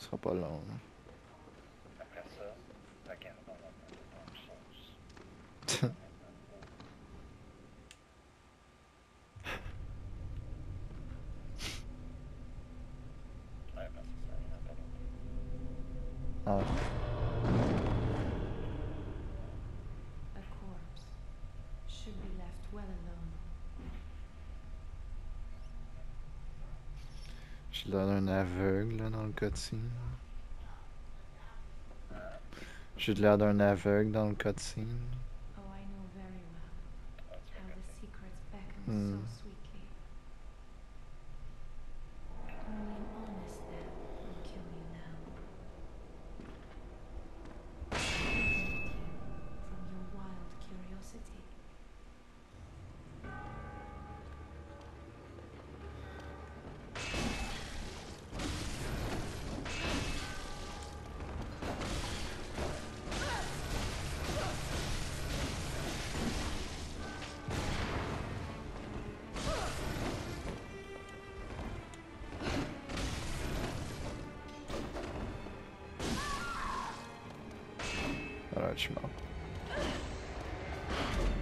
sera pas long. Après ça, regarde, on va mettre une sauce. Ouais, parce que ça ira pas longtemps. Ah. A corpse should be left well alone. J'ai l'air d'un aveugle là, dans le cutscene. Hein? J'ai l'air d'un aveugle dans le cutscene. Oh, I know very well Ah, tu vas how the goûter. secrets beckon Hmm. so sweetly. Only an honest death will kill you now. Eliminate you from your wild curiosity. Alright, je suis mort.